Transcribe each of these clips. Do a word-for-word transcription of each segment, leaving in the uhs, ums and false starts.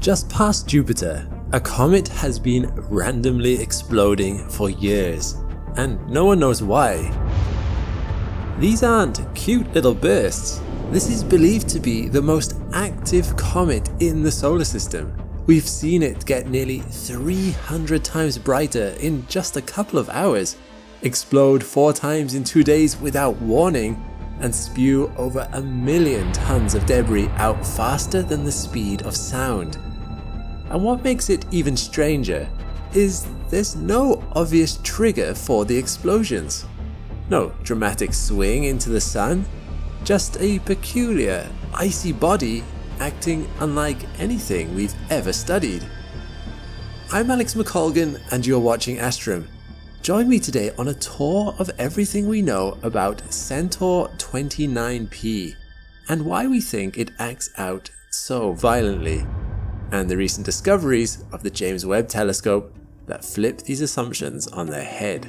Just past Jupiter, a comet has been randomly exploding for years, and no one knows why. These aren't cute little bursts. This is believed to be the most active comet in the solar system. We've seen it get nearly three hundred times brighter in just a couple of hours, explode four times in two days without warning, and spew over a million tons of debris out faster than the speed of sound. And what makes it even stranger is there's no obvious trigger for the explosions. No dramatic swing into the sun, just a peculiar, icy body acting unlike anything we've ever studied. I'm Alex McColgan and you're watching Astrum. Join me today on a tour of everything we know about Centaur twenty-nine P and why we think it acts out so violently, and the recent discoveries of the James Webb Telescope that flip these assumptions on their head.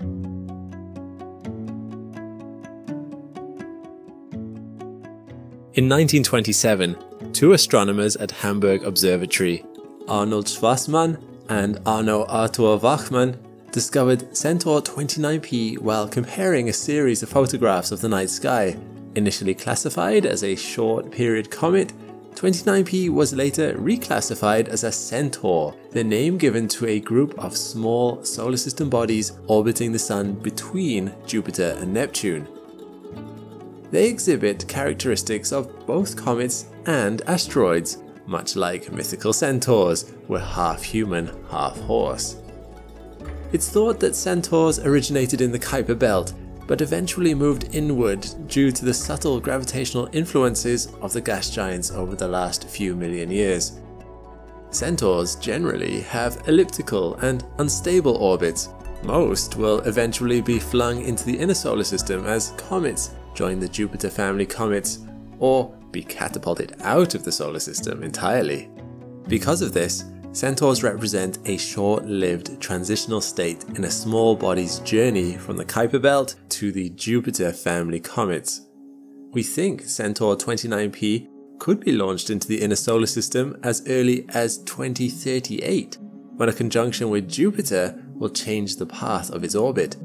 In nineteen twenty-seven, two astronomers at Hamburg Observatory, Arnold Schwarzmann and Arno Arthur Wachmann, discovered Centaur twenty-nine P while comparing a series of photographs of the night sky. Initially classified as a short period comet, twenty-nine P was later reclassified as a Centaur, the name given to a group of small solar system bodies orbiting the Sun between Jupiter and Neptune. They exhibit characteristics of both comets and asteroids, much like mythical centaurs were half human, half horse. It's thought that centaurs originated in the Kuiper belt, but eventually moved inward due to the subtle gravitational influences of the gas giants over the last few million years. Centaurs generally have elliptical and unstable orbits. Most will eventually be flung into the inner solar system as comets join the Jupiter family comets, or be catapulted out of the solar system entirely. Because of this, centaurs represent a short-lived transitional state in a small body's journey from the Kuiper belt to the Jupiter family comets. We think Centaur twenty-nine P could be launched into the inner solar system as early as twenty thirty-eight, when a conjunction with Jupiter will change the path of its orbit.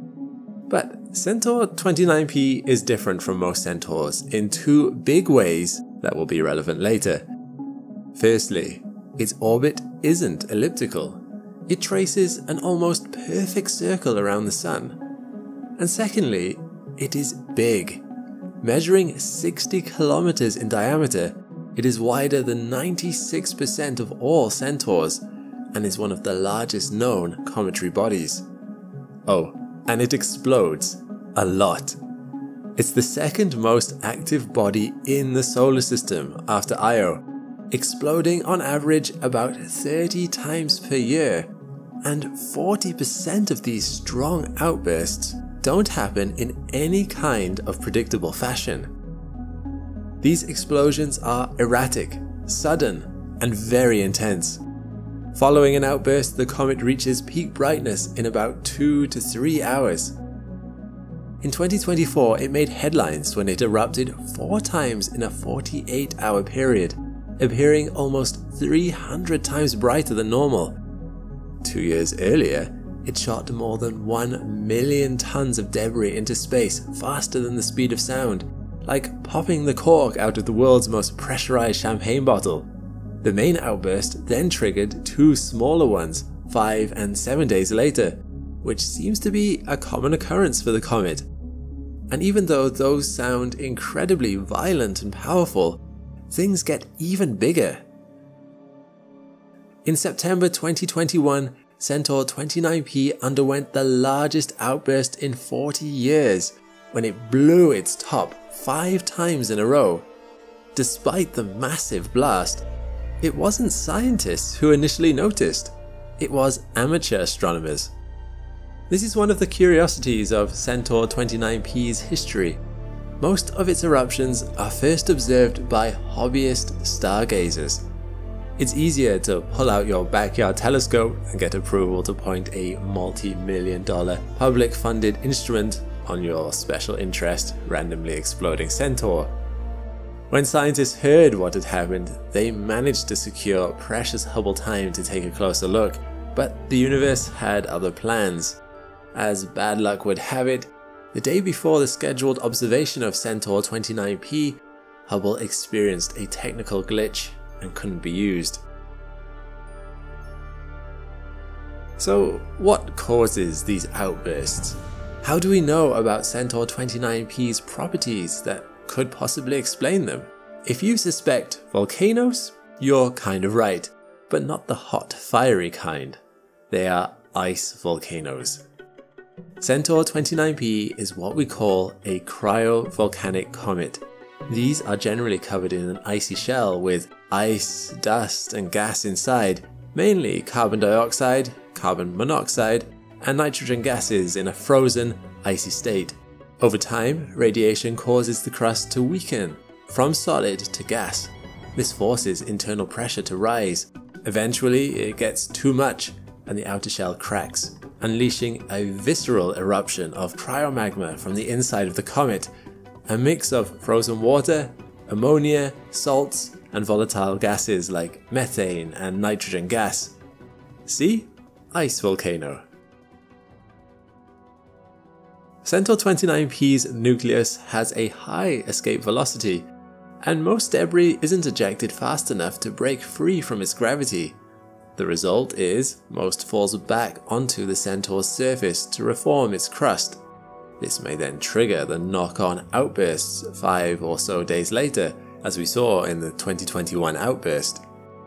But Centaur twenty-nine P is different from most centaurs in two big ways that will be relevant later. Firstly, its orbit isn't elliptical. It traces an almost perfect circle around the Sun. And secondly, it is big. Measuring sixty kilometers in diameter, it is wider than ninety-six percent of all centaurs and is one of the largest known cometary bodies. Oh, and it explodes a lot. It's the second most active body in the solar system after Io, exploding on average about thirty times per year, and forty percent of these strong outbursts don't happen in any kind of predictable fashion. These explosions are erratic, sudden, and very intense. Following an outburst, the comet reaches peak brightness in about two to three hours. In twenty twenty-four, it made headlines when it erupted four times in a forty-eight hour period, appearing almost three hundred times brighter than normal. Two years earlier, it shot more than one million tons of debris into space faster than the speed of sound, like popping the cork out of the world's most pressurized champagne bottle. The main outburst then triggered two smaller ones, five and seven days later, which seems to be a common occurrence for the comet. And even though those sound incredibly violent and powerful, things get even bigger. In September twenty twenty-one, Centaur twenty-nine P underwent the largest outburst in forty years when it blew its top five times in a row. Despite the massive blast, it wasn't scientists who initially noticed, it was amateur astronomers. This is one of the curiosities of Centaur twenty-nine P's history. Most of its eruptions are first observed by hobbyist stargazers. It's easier to pull out your backyard telescope and get approval to point a multi-million dollar public-funded instrument on your special interest randomly exploding Centaur. When scientists heard what had happened, they managed to secure precious Hubble time to take a closer look, but the universe had other plans. As bad luck would have it, the day before the scheduled observation of Centaur twenty-nine P, Hubble experienced a technical glitch and couldn't be used. So what causes these outbursts? How do we know about Centaur twenty-nine P's properties that could possibly explain them? If you suspect volcanoes, you're kind of right, but not the hot, fiery kind. They are ice volcanoes. Centaur twenty-nine P is what we call a cryovolcanic comet. These are generally covered in an icy shell with ice, dust, and gas inside, mainly carbon dioxide, carbon monoxide, and nitrogen gases in a frozen, icy state. Over time, radiation causes the crust to weaken from solid to gas. This forces internal pressure to rise. Eventually, it gets too much and the outer shell cracks, unleashing a visceral eruption of cryomagma from the inside of the comet, a mix of frozen water, ammonia, salts, and volatile gases like methane and nitrogen gas. See? Ice volcano. Centaur twenty-nine P's nucleus has a high escape velocity, and most debris isn't ejected fast enough to break free from its gravity. The result is most falls back onto the Centaur's surface to reform its crust. This may then trigger the knock-on outbursts five or so days later, as we saw in the twenty twenty-one outburst.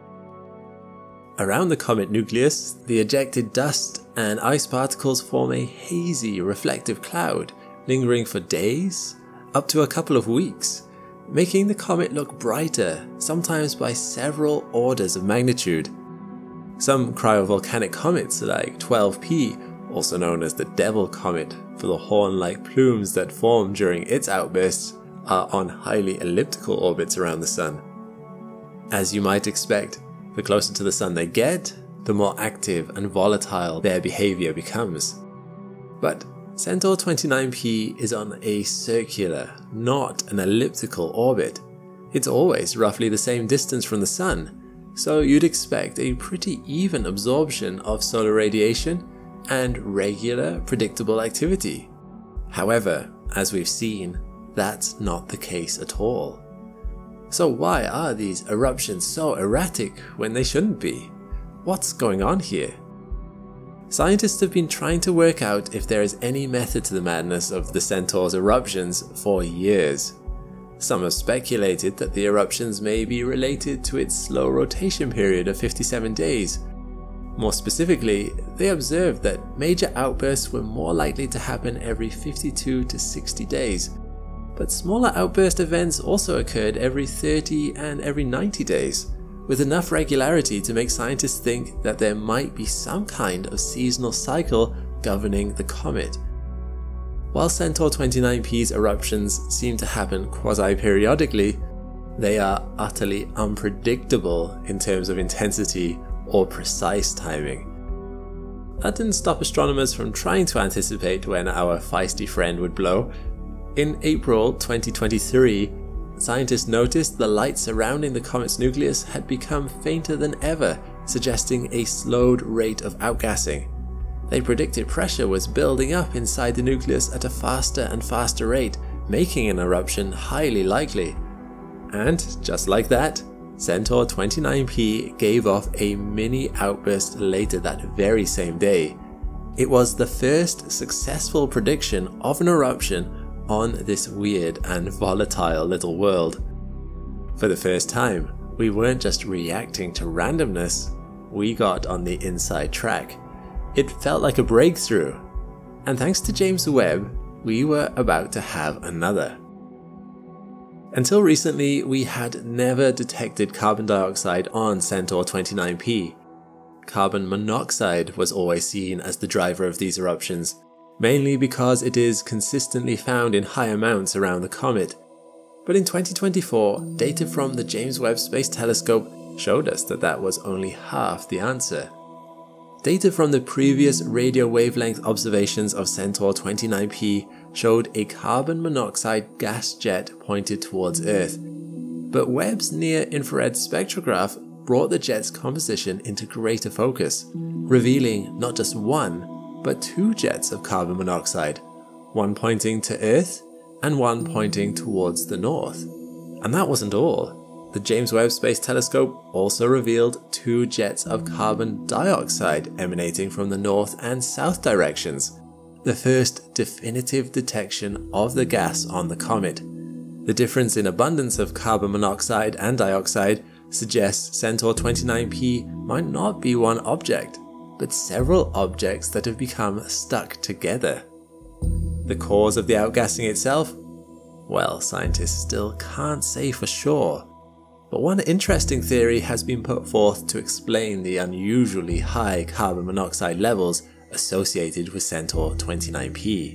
Around the comet nucleus, the ejected dust and ice particles form a hazy reflective cloud, lingering for days, up to a couple of weeks, making the comet look brighter, sometimes by several orders of magnitude. Some cryovolcanic comets like twelve P, also known as the Devil Comet for the horn-like plumes that form during its outbursts, are on highly elliptical orbits around the Sun. As you might expect, the closer to the Sun they get, the more active and volatile their behavior becomes. But Centaur twenty-nine P is on a circular, not an elliptical orbit. It's always roughly the same distance from the Sun, so you'd expect a pretty even absorption of solar radiation and regular, predictable activity. However, as we've seen, that's not the case at all. So why are these eruptions so erratic when they shouldn't be? What's going on here? Scientists have been trying to work out if there is any method to the madness of the Centaur's eruptions for years. Some have speculated that the eruptions may be related to its slow rotation period of fifty-seven days. More specifically, they observed that major outbursts were more likely to happen every fifty-two to sixty days. But smaller outburst events also occurred every thirty and every ninety days, with enough regularity to make scientists think that there might be some kind of seasonal cycle governing the comet. While Centaur twenty-nine P's eruptions seem to happen quasi-periodically, they are utterly unpredictable in terms of intensity or precise timing. That didn't stop astronomers from trying to anticipate when our feisty friend would blow. In April twenty twenty-three, scientists noticed the light surrounding the comet's nucleus had become fainter than ever, suggesting a slowed rate of outgassing. They predicted pressure was building up inside the nucleus at a faster and faster rate, making an eruption highly likely. And just like that, Centaur twenty-nine P gave off a mini outburst later that very same day. It was the first successful prediction of an eruption on this weird and volatile little world. For the first time, we weren't just reacting to randomness, we got on the inside track. It felt like a breakthrough, and thanks to James Webb, we were about to have another. Until recently, we had never detected carbon dioxide on Centaur twenty-nine P. Carbon monoxide was always seen as the driver of these eruptions, mainly because it is consistently found in high amounts around the comet. But in twenty twenty-four, data from the James Webb Space Telescope showed us that that was only half the answer. Data from the previous radio wavelength observations of Centaur twenty-nine P showed a carbon monoxide gas jet pointed towards Earth. but Webb's near-infrared spectrograph brought the jet's composition into greater focus, revealing not just one, but two jets of carbon monoxide, one pointing to Earth and one pointing towards the north. And that wasn't all. The James Webb Space Telescope also revealed two jets of carbon dioxide emanating from the north and south directions, the first definitive detection of the gas on the comet. The difference in abundance of carbon monoxide and dioxide suggests Centaur twenty-nine P might not be one object, but several objects that have become stuck together. The cause of the outgassing itself? Well, scientists still can't say for sure, but one interesting theory has been put forth to explain the unusually high carbon monoxide levels associated with Centaur twenty-nine P.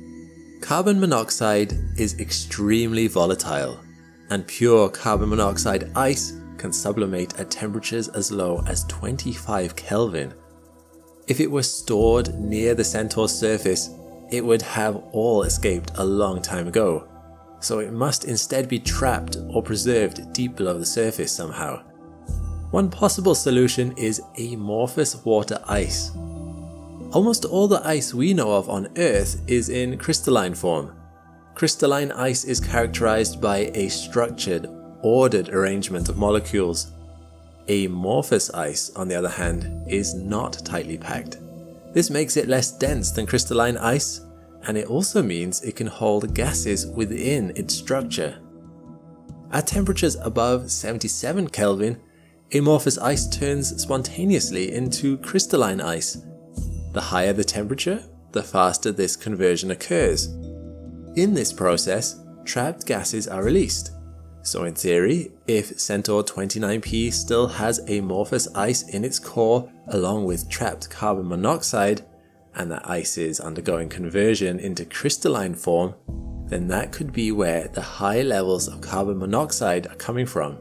Carbon monoxide is extremely volatile, and pure carbon monoxide ice can sublimate at temperatures as low as twenty-five Kelvin. If it were stored near the Centaur's surface, it would have all escaped a long time ago, so it must instead be trapped or preserved deep below the surface somehow. One possible solution is amorphous water ice. Almost all the ice we know of on Earth is in crystalline form. Crystalline ice is characterized by a structured, ordered arrangement of molecules. Amorphous ice, on the other hand, is not tightly packed. This makes it less dense than crystalline ice, and it also means it can hold gases within its structure. At temperatures above seventy-seven Kelvin, amorphous ice turns spontaneously into crystalline ice. The higher the temperature, the faster this conversion occurs. In this process, trapped gases are released. So in theory, if Centaur twenty-nine P still has amorphous ice in its core along with trapped carbon monoxide, and that ice is undergoing conversion into crystalline form, then that could be where the high levels of carbon monoxide are coming from.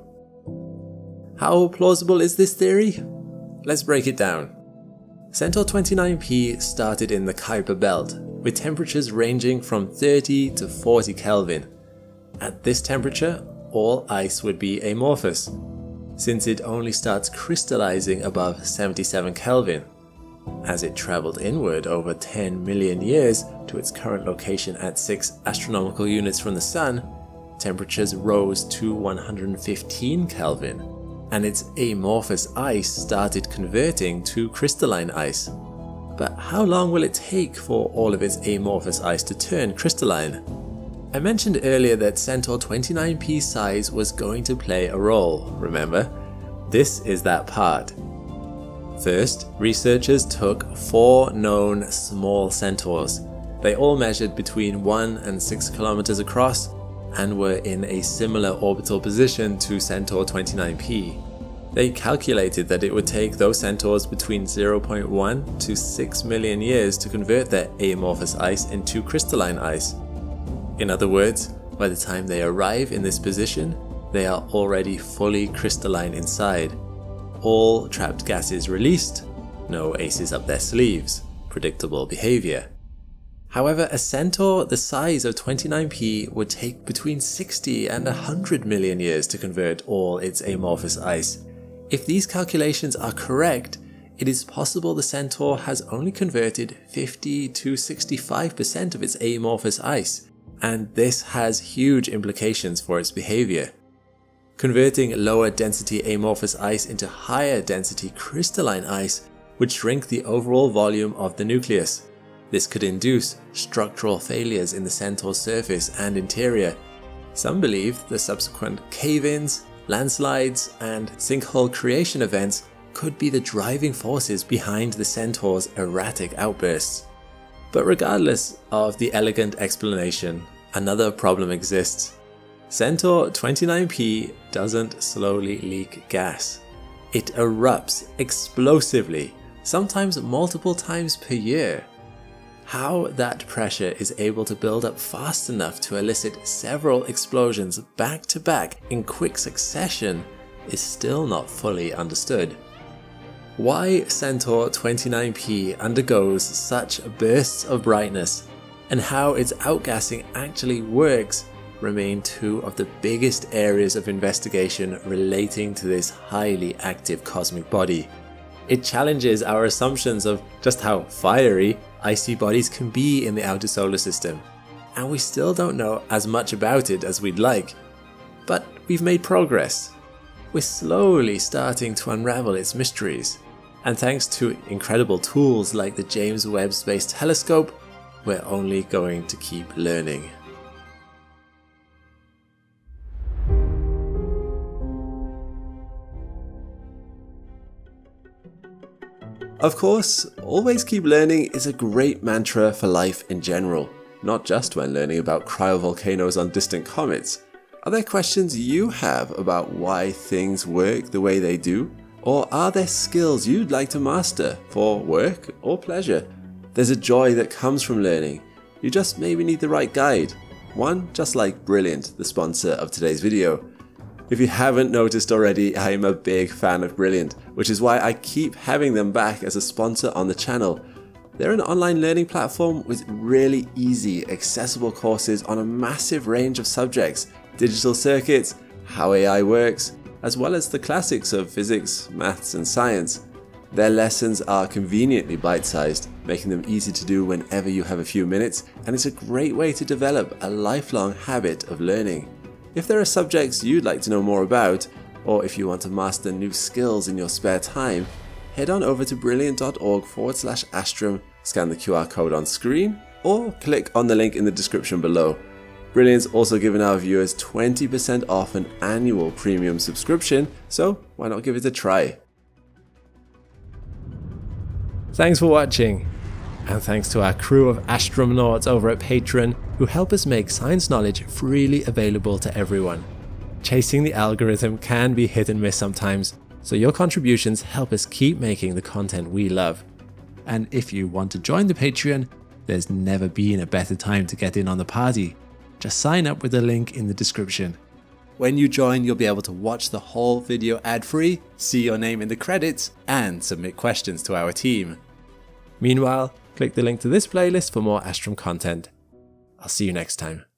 How plausible is this theory? Let's break it down. Centaur twenty-nine P started in the Kuiper belt, with temperatures ranging from thirty to forty Kelvin. At this temperature, all ice would be amorphous, since it only starts crystallizing above seventy-seven Kelvin. As it traveled inward over ten million years to its current location at six astronomical units from the Sun, temperatures rose to one hundred fifteen Kelvin, and its amorphous ice started converting to crystalline ice. But how long will it take for all of its amorphous ice to turn crystalline? I mentioned earlier that Centaur twenty-nine P's size was going to play a role, remember? This is that part. First, researchers took four known small centaurs. They all measured between one and six kilometers across and were in a similar orbital position to Centaur twenty-nine P. They calculated that it would take those centaurs between zero point one to six million years to convert their amorphous ice into crystalline ice. In other words, by the time they arrive in this position, they are already fully crystalline inside. All trapped gases released, no aces up their sleeves, predictable behavior. However, a centaur the size of twenty-nine P would take between sixty and one hundred million years to convert all its amorphous ice. If these calculations are correct, it is possible the Centaur has only converted fifty to sixty-five percent of its amorphous ice, and this has huge implications for its behavior. Converting lower density amorphous ice into higher density crystalline ice would shrink the overall volume of the nucleus. This could induce structural failures in the Centaur's surface and interior. Some believe the subsequent cave-ins, landslides, and sinkhole creation events could be the driving forces behind the Centaur's erratic outbursts. But regardless of the elegant explanation, another problem exists. Centaur twenty-nine P doesn't slowly leak gas. It erupts explosively, sometimes multiple times per year. How that pressure is able to build up fast enough to elicit several explosions back to back in quick succession is still not fully understood. Why Centaur twenty-nine P undergoes such bursts of brightness, and how its outgassing actually works, remain two of the biggest areas of investigation relating to this highly active cosmic body. It challenges our assumptions of just how fiery icy bodies can be in the outer solar system, and we still don't know as much about it as we'd like. But we've made progress. We're slowly starting to unravel its mysteries, and thanks to incredible tools like the James Webb Space Telescope, we're only going to keep learning. Of course, always keep learning is a great mantra for life in general, not just when learning about cryovolcanoes on distant comets. Are there questions you have about why things work the way they do? Or are there skills you'd like to master for work or pleasure? There's a joy that comes from learning. You just maybe need the right guide. One just like Brilliant, the sponsor of today's video. If you haven't noticed already, I'm a big fan of Brilliant, which is why I keep having them back as a sponsor on the channel. They're an online learning platform with really easy, accessible courses on a massive range of subjects, digital circuits, how A I works, as well as the classics of physics, maths and science. Their lessons are conveniently bite-sized, making them easy to do whenever you have a few minutes, and it's a great way to develop a lifelong habit of learning. If there are subjects you'd like to know more about, or if you want to master new skills in your spare time, head on over to brilliant.org forward slash Astrum, scan the Q R code on screen, or click on the link in the description below. Brilliant's also giving our viewers twenty percent off an annual premium subscription, so why not give it a try? Thanks for watching, and thanks to our crew of Astromnauts over at Patreon who help us make science knowledge freely available to everyone. Chasing the algorithm can be hit and miss sometimes, so your contributions help us keep making the content we love. And if you want to join the Patreon, there's never been a better time to get in on the party. Just sign up with the link in the description. When you join, you'll be able to watch the whole video ad-free, see your name in the credits, and submit questions to our team. Meanwhile, click the link to this playlist for more Astrum content. I'll see you next time.